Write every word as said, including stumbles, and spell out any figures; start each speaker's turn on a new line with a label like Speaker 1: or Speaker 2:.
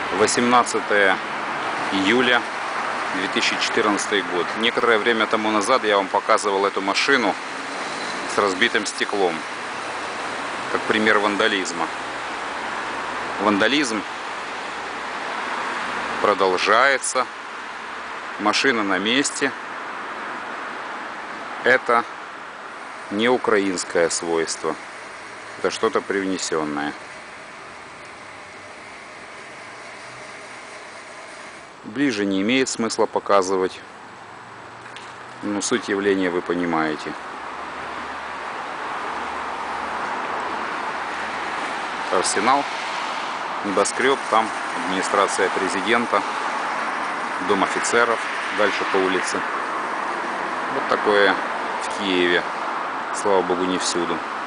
Speaker 1: восемнадцатое июля две тысячи четырнадцатый год. Некоторое время тому назад я вам показывал эту машину с разбитым стеклом, как пример вандализма. Вандализм продолжается, машина на месте. Это не украинское свойство, это что-то привнесенное. Ближе не имеет смысла показывать, но суть явления вы понимаете. Арсенал, небоскреб, там администрация президента, дом офицеров, дальше по улице. Вот такое в Киеве, слава богу, не всюду.